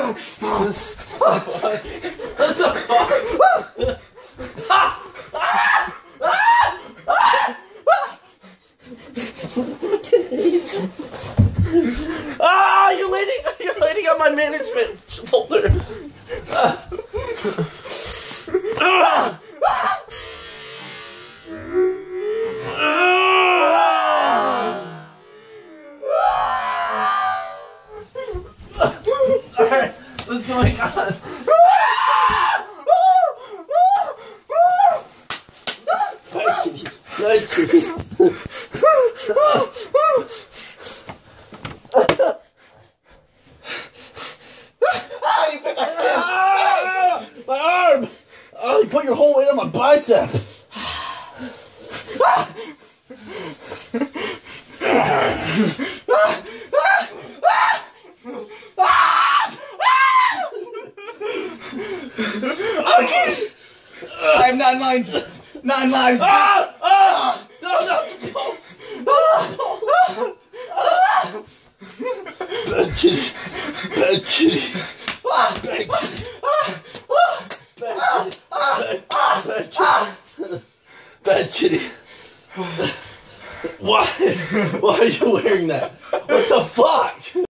What the fuck? Ah, you're landing on my management folder. Alright, what's going on? My arm! Oh, you put your whole weight on my bicep. I have 9 lives. 9 lives. No, it's close. Bad kitty. Bad kitty. Bad kitty. Bad kitty. Why are you wearing that? What the fuck?